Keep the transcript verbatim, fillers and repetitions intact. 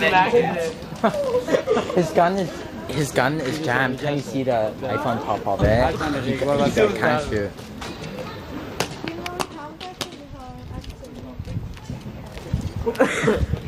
His gun is his gun is jammed. Can you see the knife on top of it? You, you can't shoot. 다음